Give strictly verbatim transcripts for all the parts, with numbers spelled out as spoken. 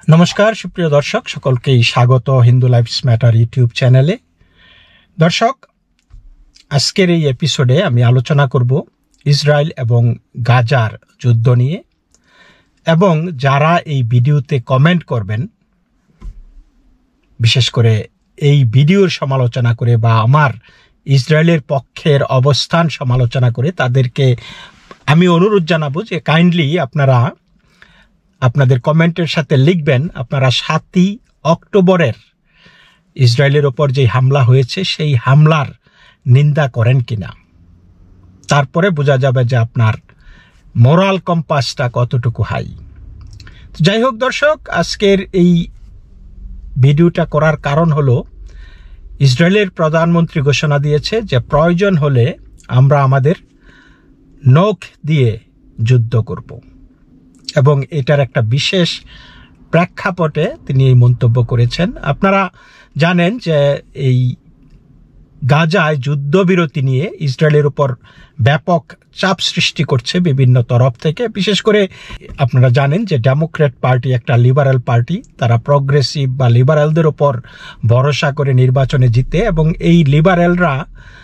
নমস্কার সুপ্রিয় দর্শক, সকলকেই স্বাগত হিন্দু লাইফস ম্যাটার ইউটিউব চ্যানেলে। দর্শক, আজকের এই এপিসোডে আমি আলোচনা করব ইসরায়েল এবং গাজার যুদ্ধ নিয়ে, এবং যারা এই ভিডিওতে কমেন্ট করবেন, বিশেষ করে এই ভিডিওর সমালোচনা করে বা আমার ইসরায়েলের পক্ষের অবস্থান সমালোচনা করে, তাদেরকে আমি অনুরোধ জানাবো যে কাইন্ডলি আপনারা আপনাদের কমেন্টের সাথে লিখবেন আপনারা সাতই অক্টোবরের ইসরায়েলের ওপর যে হামলা হয়েছে সেই হামলার নিন্দা করেন কিনা। তারপরে বোঝা যাবে যে আপনার মোরাল কম্পাসটা কতটুকু হাই। যাই হোক দর্শক, আজকের এই ভিডিওটা করার কারণ হলো ইসরায়েলের প্রধানমন্ত্রী ঘোষণা দিয়েছে যে প্রয়োজন হলে আমরা আমাদের নখ দিয়ে যুদ্ধ করব, এবং এটার একটা বিশেষ প্রেক্ষাপটে তিনি এই মন্তব্য করেছেন। আপনারা জানেন যে এই গাজায় যুদ্ধবিরতি নিয়ে ইসরায়েলের উপর ব্যাপক চাপ সৃষ্টি করছে বিভিন্ন তরফ থেকে। বিশেষ করে আপনারা জানেন যে ডেমোক্র্যাট পার্টি একটা লিবারেল পার্টি, তারা প্রগ্রেসিভ বা লিবারেলদের ওপর ভরসা করে নির্বাচনে জিতে, এবং এই লিবারেলরা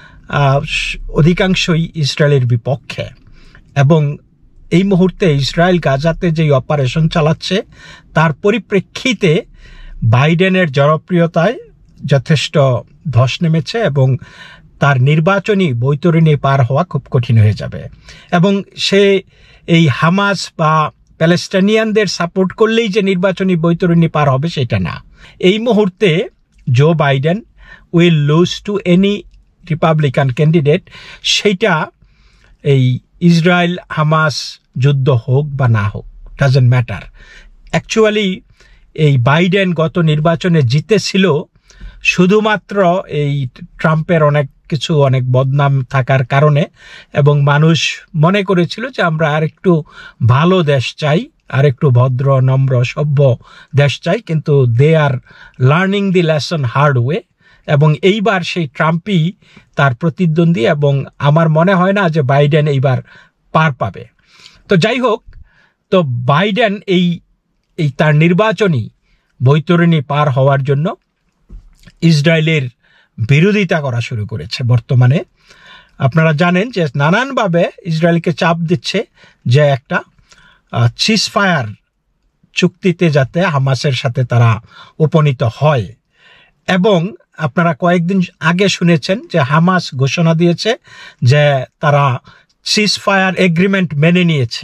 অধিকাংশই ইসরায়েলের বিপক্ষে। এবং এই মুহূর্তে ইসরায়েল গাজাতে যেই অপারেশন চালাচ্ছে তার পরিপ্রেক্ষিতে বাইডেনের জনপ্রিয়তায় যথেষ্ট ধস নেমেছে, এবং তার নির্বাচনী বৈতরণী পার হওয়া খুব কঠিন হয়ে যাবে। এবং সে এই হামাস বা প্যালেস্টাইনিয়ানদের সাপোর্ট করলেই যে নির্বাচনী বৈতরণী পার হবে সেটা না। এই মুহূর্তে Joe Biden will lose to any Republican candidate, সেইটা এই ইসরায়েল হামাস যুদ্ধ হোক বা না হোক, ডাজন্ট ম্যাটার। অ্যাকচুয়ালি এই বাইডেন গত নির্বাচনে জিতেছিল শুধুমাত্র এই ট্রাম্পের অনেক কিছু অনেক বদনাম থাকার কারণে, এবং মানুষ মনে করেছিল যে আমরা আর একটু ভালো দেশ চাই, আর একটু ভদ্র নম্র সভ্য দেশ চাই, কিন্তু they are learning the lesson hard way. এবং এইবার সেই ট্রাম্পই তার প্রতিদ্বন্দ্বী, এবং আমার মনে হয় না যে বাইডেন এইবার পার পাবে। তো যাই হোক, তো বাইডেন এই এই তার নির্বাচনী বৈতরণী পার হওয়ার জন্য ইসরায়েলের বিরোধিতা করা শুরু করেছে বর্তমানে। আপনারা জানেন যে নানানভাবে ইসরায়েলকে চাপ দিচ্ছে যে একটা সিজফায়ার চুক্তিতে যাতে হামাসের সাথে তারা উপনীত হয়। এবং আপনারা কয়েকদিন আগে শুনেছেন যে হামাস ঘোষণা দিয়েছে যে তারা সিজফায়ার এগ্রিমেন্ট মেনে নিয়েছে,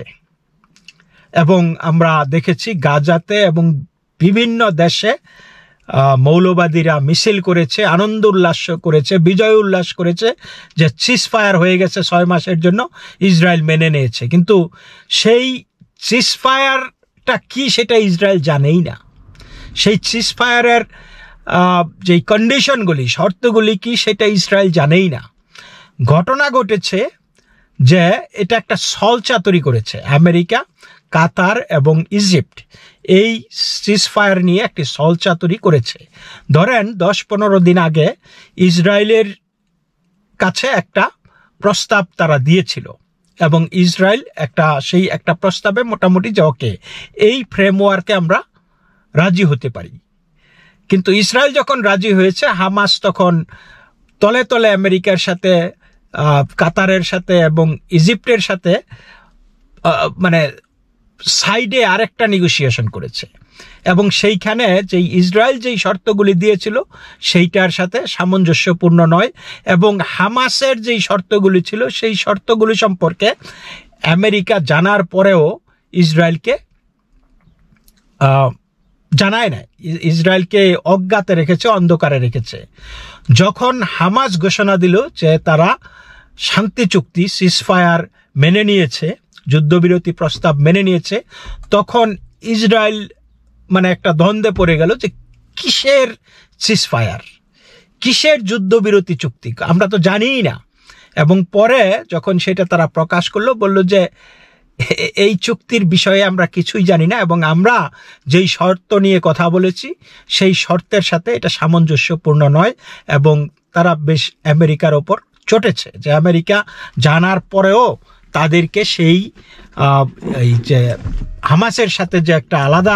এবং আমরা দেখেছি গাজাতে এবং বিভিন্ন দেশে মৌলবাদীরা মিছিল করেছে, আনন্দ উল্লাস করেছে, বিজয় উল্লাস করেছে যে সিজফায়ার হয়ে গেছে ছয় মাসের জন্য, ইসরায়েল মেনে নিয়েছে। কিন্তু সেই সিজফায়ারটা কি সেটা ইসরায়েল জানেই না। সেই সিজফায়ারের যেই কন্ডিশনগুলি, শর্তগুলি কি সেটা ইসরায়েল জানেই না। ঘটনা ঘটেছে যে এটা একটা ছলচাতুরি করেছে আমেরিকা, কাতার এবং ইজিপ্ট। এই সিজফায়ার নিয়ে একটি ছলচাতুরি করেছে। ধরেন দশ পনেরো দিন আগে ইসরায়েলের কাছে একটা প্রস্তাব তারা দিয়েছিল, এবং ইসরায়েল একটা সেই একটা প্রস্তাবে মোটামুটি যে ওকে এই ফ্রেমওয়ার্কে আমরা রাজি হতে পারি। কিন্তু ইসরায়েল যখন রাজি হয়েছে, হামাস তখন তলে তলে আমেরিকার সাথে, কাতারের সাথে এবং ইজিপ্টের সাথে মানে সাইডে আরেকটা নেগোসিয়েশন করেছে, এবং সেইখানে যেই ইসরায়েল যেই শর্তগুলি দিয়েছিল সেইটার সাথে সামঞ্জস্যপূর্ণ নয়, এবং হামাসের যেই শর্তগুলি ছিল সেই শর্তগুলি সম্পর্কে আমেরিকা জানার পরেও ইসরায়েলকে জানায় না, ইসরায়েলকে অজ্ঞাতে রেখেছে, অন্ধকারে রেখেছে। যখন হামাস ঘোষণা দিল যে তারা শান্তি চুক্তি সিজফায়ার মেনে নিয়েছে, যুদ্ধবিরতি প্রস্তাব মেনে নিয়েছে, তখন ইসরায়েল মানে একটা দ্বন্দ্বে পড়ে গেল যে কিসের সিজফায়ার, কিসের যুদ্ধবিরতি চুক্তি, আমরা তো জানিই না। এবং পরে যখন সেটা তারা প্রকাশ করলো, বলল যে এই চুক্তির বিষয়ে আমরা কিছুই জানি না, এবং আমরা যেই শর্ত নিয়ে কথা বলেছি সেই শর্তের সাথে এটা সামঞ্জস্যপূর্ণ নয়। এবং তারা বেশ আমেরিকার ওপর চটেছে যে আমেরিকা জানার পরেও তাদেরকে সেই এই যে হামাসের সাথে যে একটা আলাদা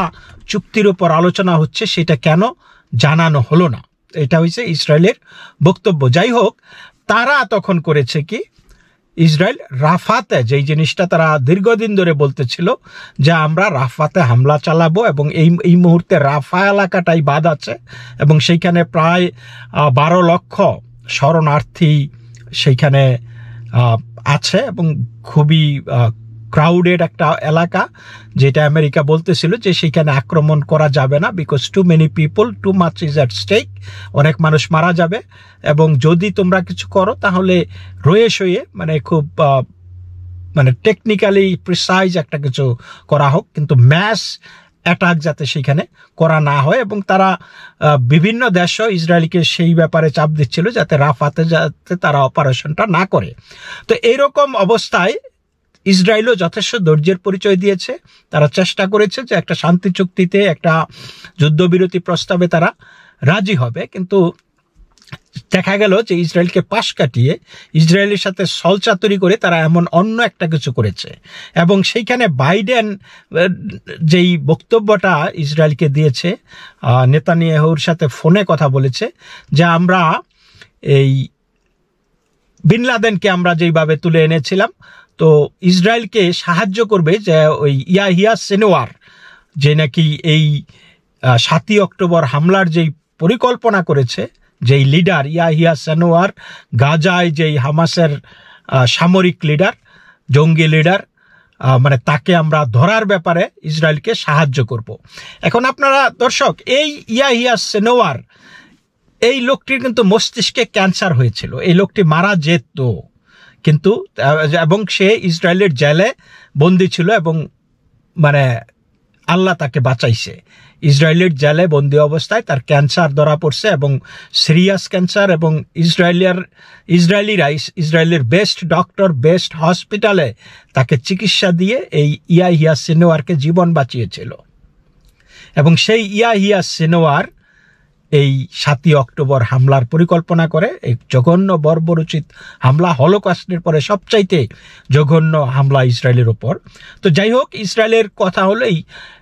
চুক্তির উপর আলোচনা হচ্ছে সেটা কেন জানানো হলো না? এটা হয়েছে ইসরায়েলের বক্তব্য। যাই হোক, তারা তখন করেছে কি, ইসরায়েল রাফাতে যেই জিনিসটা তারা দীর্ঘদিন ধরে বলতেছিল যে আমরা রাফাতে হামলা চালাবো, এবং এই এই মুহূর্তে রাফা এলাকাটাই বাদ আছে এবং সেইখানে প্রায় বারো লক্ষ শরণার্থী সেইখানে আছে এবং খুবই ক্রাউডেড একটা এলাকা, যেটা আমেরিকা বলতেছিল যে সেইখানে আক্রমণ করা যাবে না, because too many people, too much is at stake, অনেক মানুষ মারা যাবে, এবং যদি তোমরা কিছু করো তাহলে রয়ে সয়ে মানে খুব মানে টেকনিক্যালি প্রিসাইজ একটা কিছু করা হোক, কিন্তু ম্যাস অ্যাটাক যাতে সেখানে করা না হয়। এবং তারা বিভিন্ন দেশও ইসরায়েলকে সেই ব্যাপারে চাপ দিচ্ছিল যাতে রাফাতে যাতে তারা অপারেশনটা না করে। তো এইরকম অবস্থায় ইসরায়েলও যথেষ্ট ধৈর্যের পরিচয় দিয়েছে। তারা চেষ্টা করেছে যে একটা শান্তি চুক্তিতে, একটা যুদ্ধবিরতি প্রস্তাবে তারা রাজি হবে, কিন্তু দেখা গেল যে ইসরায়েলকে পাশ কাটিয়ে ইসরায়েলের সাথে ছলচাতুরি করে তারা এমন অন্য একটা কিছু করেছে। এবং সেইখানে বাইডেন যেই বক্তব্যটা ইসরায়েলকে দিয়েছে, নেতানিয়াহুর সাথে ফোনে কথা বলেছে যে আমরা এই বিন লাদেনকে আমরা যেইভাবে তুলে এনেছিলাম, তো ইসরায়েলকে সাহায্য করবে যে ওই ইয়াহিয়া সিনওয়ার, যে নাকি এই সাতই অক্টোবর হামলার যেই পরিকল্পনা করেছে, যেই লিডার ইয়াহিয়া সিনওয়ার, গাজায় যেই হামাসের সামরিক লিডার, জঙ্গি লিডার, মানে তাকে আমরা ধরার ব্যাপারে ইসরায়েলকে সাহায্য করব। এখন আপনারা দর্শক, এই ইয়াহিয়া সিনওয়ার, এই লোকটির কিন্তু মস্তিষ্কে ক্যান্সার হয়েছিল, এই লোকটি মারা যেত, কিন্তু এবং সে ইসরায়েলের জেলে বন্দি ছিল এবং মানে আল্লাহ তাকে বাঁচাইছে। ইসরায়েলের জেলে বন্দি অবস্থায় তার ক্যান্সার ধরা পড়ছে এবং সিরিয়াস ক্যান্সার, এবং ইসরায়েলিয়ার ইসরায়েলিরা ইসরায়েলের বেস্ট ডক্টর, বেস্ট হসপিটালে তাকে চিকিৎসা দিয়ে এই ইয়াহিয়া সিনওয়ারকে জীবন বাঁচিয়েছিল। এবং সেই ইয়াহিয়া সিনওয়ার এই সাতই অক্টোবর হামলার পরিকল্পনা করে, এই জঘন্য বর্বরোচিত হামলা, হলোকস্টের পরে সবচাইতে জঘন্য হামলা ইসরায়েলের ওপর। তো যাই হোক, ইসরায়েলের কথা হলেই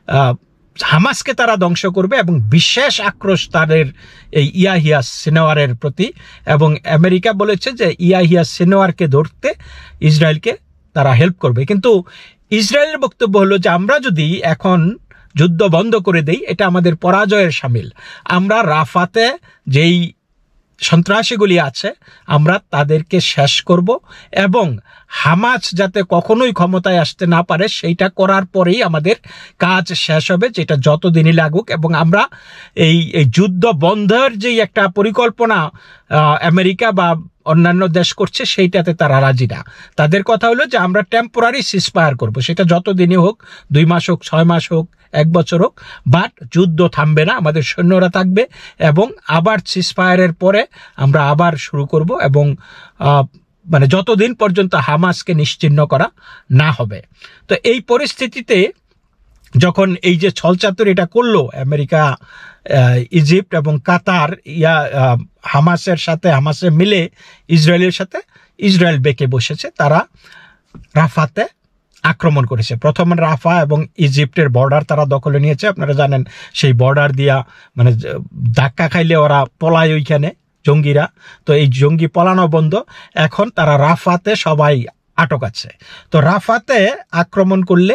হামাসকে তারা ধ্বংস করবে এবং বিশেষ আক্রোশ তাদের এই ইয়াহিয়া সিনওয়ারের প্রতি, এবং আমেরিকা বলেছে যে ইয়াহিয়া সিনওয়ারকে ধরতে ইসরায়েলকে তারা হেল্প করবে। কিন্তু ইসরায়েলের বক্তব্য হলো যে আমরা যদি এখন যুদ্ধ বন্ধ করে দেই, এটা আমাদের পরাজয়ের শামিল। আমরা রাফাতে যেই সন্ত্রাসীগুলি আছে আমরা তাদেরকে শেষ করব, এবং হামাস যাতে কখনোই ক্ষমতায় আসতে না পারে সেইটা করার পরেই আমাদের কাজ শেষ হবে, যেটা যতদিনই লাগুক। এবং আমরা এই এই যুদ্ধ বন্ধের যেই একটা পরিকল্পনা আমেরিকা বা অন্যান্য দেশ করছে সেইটাতে তারা রাজি না। তাদের কথা হলো যে আমরা টেম্পোরারি সিজফায়ার করব, সেটা যতদিনই হোক, দুই মাস হোক, ছয় মাস হোক, এক বছর হোক, বাট যুদ্ধ থামবে না, আমাদের সৈন্যরা থাকবে এবং আবার সিজফায়ারের পরে আমরা আবার শুরু করব, এবং মানে যতদিন পর্যন্ত হামাসকে নিশ্চিহ্ন করা না হবে। তো এই পরিস্থিতিতে যখন এই যে ছলচাতুরিটা করলো আমেরিকা, ইজিপ্ট এবং কাতার, ইয়া হামাসের সাথে হামাসে মিলে ইসরায়েলের সাথে, ইসরায়েল বেঁকে বসেছে, তারা রাফাতে আক্রমণ করেছে। প্রথমে রাফা এবং ইজিপ্টের বর্ডার তারা দখলে নিয়েছে। আপনারা জানেন সেই বর্ডার দিয়া মানে ধাক্কা খাইলে ওরা পলায় ওইখানে জঙ্গিরা, তো এই জঙ্গি পলানো বন্ধ। এখন তারা রাফাতে সবাই আটক আছে। তো রাফাতে আক্রমণ করলে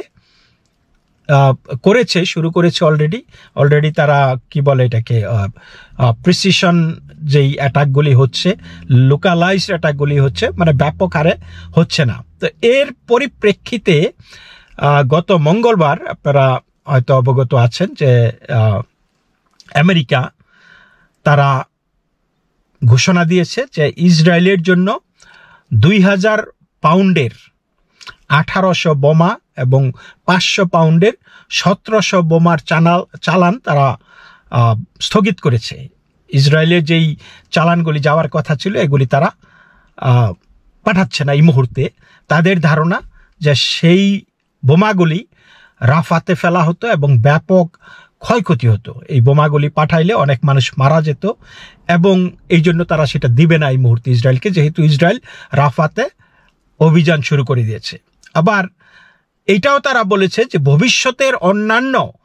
করেছে, শুরু করেছে অলরেডি অলরেডি তারা কি বলে এটাকে, প্রিসিশন যেই অ্যাটাকগুলি হচ্ছে, লোকালাইজড অ্যাটাকগুলি হচ্ছে, মানে ব্যাপক হারে হচ্ছে না। তো এর পরিপ্রেক্ষিতে গত মঙ্গলবার আপনারা হয়তো অবগত আছেন যে আমেরিকা তারা ঘোষণা দিয়েছে যে ইসরায়েলের জন্য দুই হাজার পাউন্ডের আঠারোশো বোমা এবং পাঁচশো পাউন্ডের সতেরোশো বোমার চালান চালান তারা স্থগিত করেছে। ইসরায়েলের যেই চালানগুলি যাওয়ার কথা ছিল এগুলি তারা পাঠাচ্ছে না এই মুহূর্তে। তাদের ধারণা যে সেই বোমাগুলি রাফাতে ফেলা হতো এবং ব্যাপক ক্ষয়ক্ষতি হতো। এই বোমাগুলি পাঠাইলে অনেক মানুষ মারা যেত, এবং এই জন্য তারা সেটা দিবে না এই মুহূর্তে ইসরায়েলকে, যেহেতু ইসরায়েল রাফাতে অভিযান শুরু করে দিয়েছে। আবার এইটাও তারা বলেছে যে ভবিষ্যতের অন্যান্য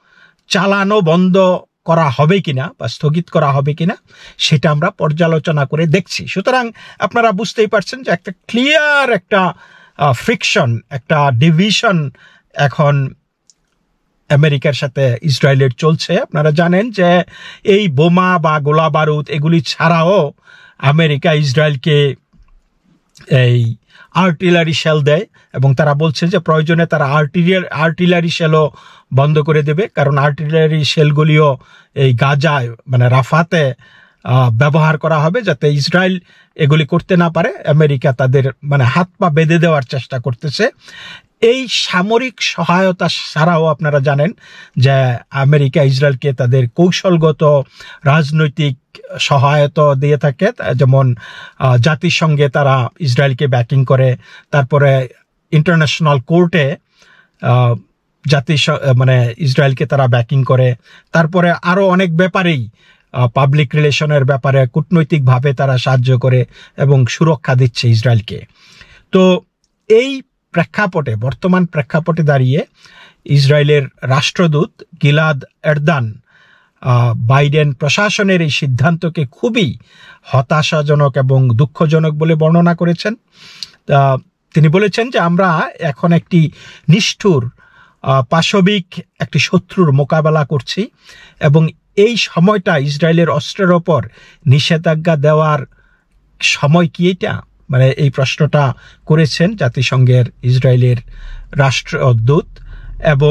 চালানো বন্ধ করা হবে কিনা বা স্থগিত করা হবে কিনা সেটা আমরা পর্যালোচনা করে দেখছি। সুতরাং আপনারা বুঝতেই পারছেন যে একটা ক্লিয়ার একটা ফ্রিকশন, একটা ডিভিশন এখন আমেরিকার সাথে ইসরায়েলের চলছে। আপনারা জানেন যে এই বোমা বা গোলা বারুদ এগুলি ছাড়াও আমেরিকা ইসরায়েলকে এই আর্টিলারি শেল দেয় এবং তারা বলছে যে প্রয়োজনে তারা আর্টিলারি আর্টিলারি শেলও বন্ধ করে দেবে, কারণ আর্টিলারি শেলগুলিও এই গাজায় মানে রাফাতে ব্যবহার করা হবে যাতে ইসরায়েল এগুলি করতে না পারে। আমেরিকা তাদের মানে হাত পা বেঁধে দেওয়ার চেষ্টা করতেছে। এই সামরিক সহায়তা ছাড়াও আপনারা জানেন যে আমেরিকা ইসরায়েলকে তাদের কৌশলগত রাজনৈতিক সহায়তা দিয়ে থাকে, যেমন জাতিসংঘে তারা ইসরায়েলকে ব্যাকিং করে, তারপরে ইন্টারন্যাশনাল কোর্টে জাতি মানে ইসরায়েলকে তারা ব্যাকিং করে, তারপরে আরও অনেক ব্যাপারেই পাবলিক রিলেশনের ব্যাপারে কূটনৈতিকভাবে তারা সাহায্য করে এবং সুরক্ষা দিচ্ছে ইসরায়েলকে। তো এই প্রেক্ষাপটে বর্তমান প্রেক্ষাপটে দাঁড়িয়ে ইসরায়েলের রাষ্ট্রদূত গিলাদ এরদান বাইডেন প্রশাসনের এই সিদ্ধান্তকে খুবই হতাশাজনক এবং দুঃখজনক বলে বর্ণনা করেছেন। তিনি বলেছেন যে আমরা এখন একটি নিষ্ঠুর পাশবিক একটি শত্রুর মোকাবেলা করছি এবং এই সময়টা ইসরায়েলের অস্ত্রের ওপর নিষেধাজ্ঞা দেওয়ার সময় কি এটা, মানে এই প্রশ্নটা করেছেন জাতিসংঘের ইসরায়েলের রাষ্ট্রদূত। এবং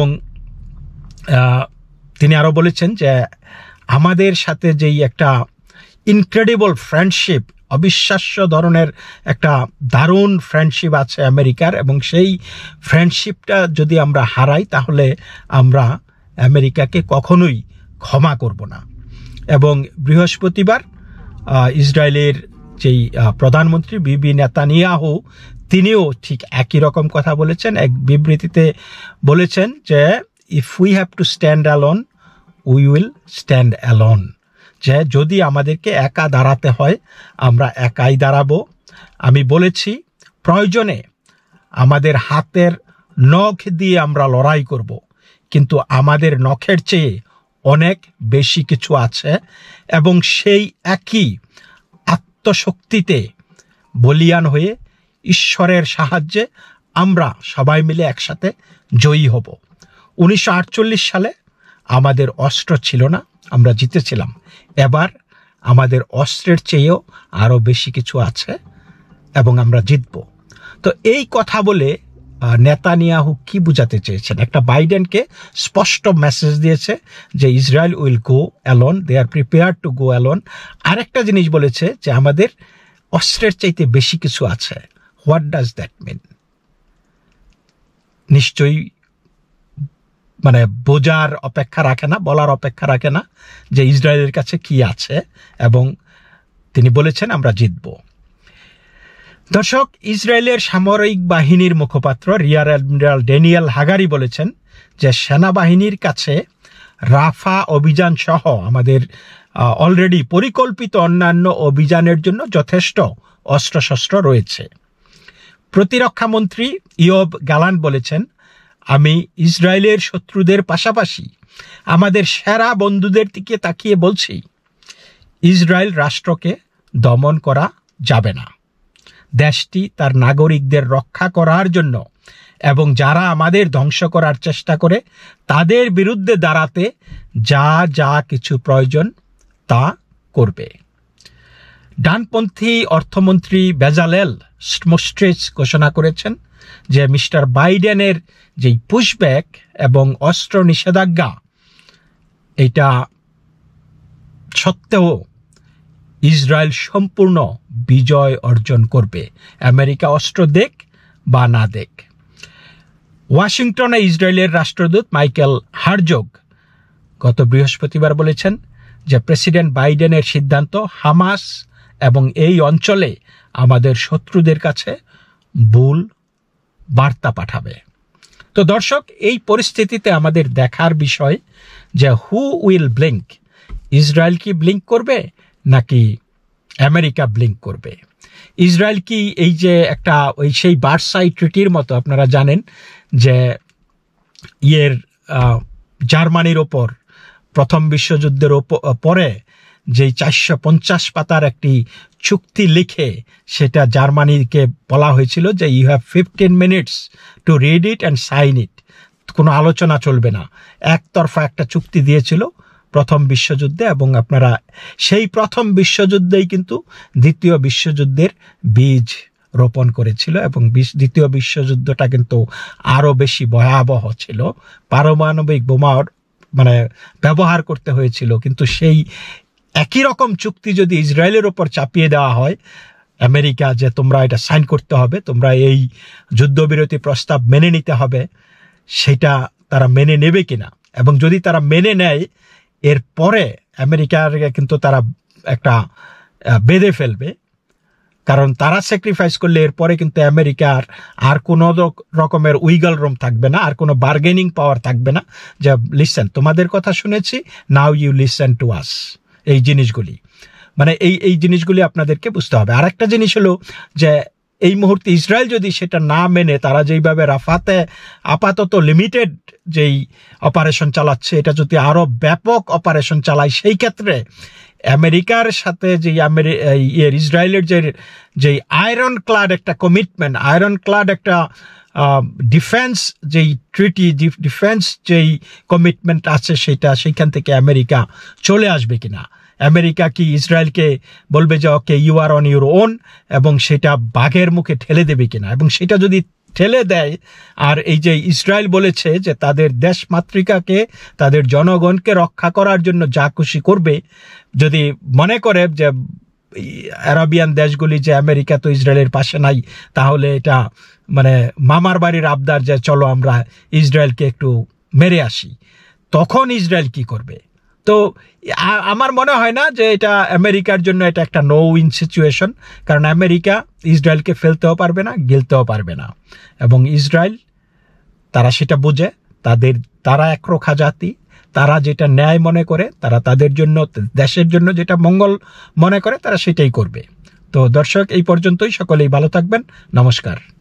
তিনি আরও বলেছেন যে আমাদের সাথে যেই একটা ইনক্রেডিবল ফ্রেন্ডশিপ, অবিশ্বাস্য ধরনের একটা দারুণ ফ্রেন্ডশিপ আছে আমেরিকার, এবং সেই ফ্রেন্ডশিপটা যদি আমরা হারাই তাহলে আমরা আমেরিকাকে কখনোই ক্ষমা করব না। এবং বৃহস্পতিবার ইসরায়েলের যেই প্রধানমন্ত্রী বিবি নেতানিয়াহু তিনিও ঠিক একই রকম কথা বলেছেন। এক বিবৃতিতে বলেছেন যে if we have to stand alone we will stand alone, যে যদি আমাদেরকে একা দাঁড়াতে হয় আমরা একাই দাঁড়াবো। আমি বলেছি প্রয়োজনে আমাদের হাতের নখ দিয়ে আমরা লড়াই করব, কিন্তু আমাদের নখের চেয়ে অনেক বেশি কিছু আছে এবং সেই একই আত্মশক্তিতে বলিয়ান হয়ে ঈশ্বরের সাহায্যে আমরা সবাই মিলে একসাথে জয়ী হব। উনিশশো আটচল্লিশ সালে আমাদের অস্ত্র ছিল না, আমরা জিতেছিলাম। এবার আমাদের অস্ত্রের চেয়েও আরও বেশি কিছু আছে এবং আমরা জিতব। তো এই কথা বলে নেতানিয়াহু কি বুঝাতে চেয়েছেন? একটা বাইডেনকে স্পষ্ট মেসেজ দিয়েছে যে Israel will go alone, they are prepare to go alone. আরেকটা জিনিস বলেছে যে আমাদের অস্ত্রের চাইতে বেশি কিছু আছে। What does that mean? নিশ্চয়ই মানে বোঝার অপেক্ষা রাখে না, বলার অপেক্ষা রাখে না যে ইসরায়েলের কাছে কি আছে, এবং তিনি বলেছেন আমরা জিতব। দর্শক, ইসরায়েলের সামরিক বাহিনীর মুখপাত্র রিয়ার অ্যাডমিরাল ড্যানিয়েল হাগারি বলেছেন যে সেনাবাহিনীর কাছে রাফা অভিযান সহ আমাদের অলরেডি পরিকল্পিত অন্যান্য অভিযানের জন্য যথেষ্ট অস্ত্রশস্ত্র রয়েছে। প্রতিরক্ষা মন্ত্রী ইয়োব গ্যালান্ট বলেছেন, আমি ইসরায়েলের শত্রুদের পাশাপাশি আমাদের সেরা বন্ধুদের দিকে তাকিয়ে বলছি, ইসরায়েল রাষ্ট্রকে দমন করা যাবে না। দেশটি তার নাগরিকদের রক্ষা করার জন্য এবং যারা আমাদের ধ্বংস করার চেষ্টা করে তাদের বিরুদ্ধে দাঁড়াতে যা যা কিছু প্রয়োজন তা করবে। ডানপন্থী অর্থমন্ত্রী বেজালেল স্মোট্রিচ ঘোষণা করেছেন যে মিস্টার বাইডেনের যেই পুশব্যাক এবং অস্ত্র নিষেধাজ্ঞা এটা সত্ত্বেও ইসরায়েল সম্পূর্ণ বিজয় অর্জন করবে, আমেরিকা অস্ত্র দেখ বা না দেখ। ওয়াশিংটনে ইসরায়েলের রাষ্ট্রদূত মাইকেল হারজোগ গত বৃহস্পতিবার বলেছেন যে প্রেসিডেন্ট বাইডেনের সিদ্ধান্ত হামাস এবং এই অঞ্চলে আমাদের শত্রুদের কাছে ভুল বার্তা পাঠাবে। তো দর্শক, এই পরিস্থিতিতে আমাদের দেখার বিষয় যে হু উইল ব্লিঙ্ক, ইসরায়েল কি ব্লিঙ্ক করবে নাকি আমেরিকা ব্লিঙ্ক করবে? ইসরায়েল কি এই যে একটা ওই সেই ভার্সাই ট্রিটির মতো, আপনারা জানেন যে ইয়ের জার্মানির ওপর প্রথম বিশ্বযুদ্ধের পরে যেই চারশো পঞ্চাশ পাতার একটি চুক্তি লিখে সেটা জার্মানিকে বলা হয়েছিল যে you have fifteen minutes to read it and sign it, কোনো আলোচনা চলবে না, একতরফা একটা চুক্তি দিয়েছিল প্রথম বিশ্বযুদ্ধে। এবং আপনারা সেই প্রথম বিশ্বযুদ্ধেই কিন্তু দ্বিতীয় বিশ্বযুদ্ধের বীজ রোপণ করেছিল, এবং দ্বিতীয় বিশ্বযুদ্ধটা কিন্তু আরও বেশি ভয়াবহ ছিল, পারমাণবিক বোমা মানে ব্যবহার করতে হয়েছিল। কিন্তু সেই একই রকম চুক্তি যদি ইসরায়েলের ওপর চাপিয়ে দেওয়া হয় আমেরিকা, যে তোমরা এটা সাইন করতে হবে, তোমরা এই যুদ্ধবিরতি প্রস্তাব মেনে নিতে হবে, সেটা তারা মেনে নেবে কিনা, এবং যদি তারা মেনে নেয় এরপরে আমেরিকার কিন্তু তারা একটা বেঁধে ফেলবে, কারণ তারা স্যাক্রিফাইস করলে এরপরে কিন্তু আমেরিকার আর কোনো রকমের উইগল রুম থাকবে না, আর কোনো বার্গেনিং পাওয়ার থাকবে না, যে লিসেন তোমাদের কথা শুনেছি, now you listen to us. এই জিনিসগুলি মানে এই এই জিনিসগুলি আপনাদেরকে বুঝতে হবে। আর একটা জিনিস হলো যে এই মুহূর্তে ইসরায়েল যদি সেটা না মেনে তারা যেইভাবে রাফাতে আপাতত লিমিটেড যেই অপারেশন চালাচ্ছে, এটা যদি আরও ব্যাপক অপারেশন চালায়, সেই ক্ষেত্রে আমেরিকার সাথে যে ইয়ের ইসরায়েলের যে যেই আয়রন ক্লাড একটা কমিটমেন্ট, আয়রন ক্লাড একটা ডিফেন্স যেই ট্রিটি, ডিফেন্স যেই কমিটমেন্ট আছে, সেটা সেইখান থেকে আমেরিকা চলে আসবে কিনা। আমেরিকা কি ইসরায়েলকে বলবে যে okay you are on your own, এবং সেটা বাঘের মুখে ঠেলে দেবে কিনা, এবং সেটা যদি ঠেলে দেয়, আর এই যে ইসরায়েল বলেছে যে তাদের দেশ মাতৃকাকে, তাদের জনগণকে রক্ষা করার জন্য যা খুশি করবে, যদি মনে করে যে আরবিয়ান দেশগুলি যে আমেরিকা তো ইসরায়েলের পাশে নাই, তাহলে এটা মানে মামার বাড়ির আবদার যে চলো আমরা ইসরায়েলকে একটু মেরে আসি, তখন ইসরায়েল কি করবে? তো আমার মনে হয় না যে এটা আমেরিকার জন্য এটা একটা নো উইন সিচুয়েশন, কারণ আমেরিকা ইসরায়েলকে ফেলতেও পারবে না, গিলতেও পারবে না, এবং ইসরায়েল তারা সেটা বোঝে, তাদের তারা একরোখা জাতি, তারা যেটা ন্যায় মনে করে, তারা তাদের জন্য দেশের জন্য যেটা মঙ্গল মনে করে, তারা সেটাই করবে। তো দর্শক, এই পর্যন্তই, সকলেই ভালো থাকবেন, নমস্কার।